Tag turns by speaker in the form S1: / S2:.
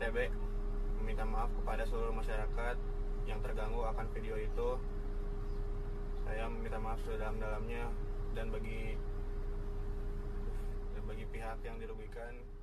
S1: BTB meminta maaf kepada seluruh masyarakat yang terganggu akan video itu. Saya meminta maaf sedalam-dalamnya dan bagi pihak yang dirugikan.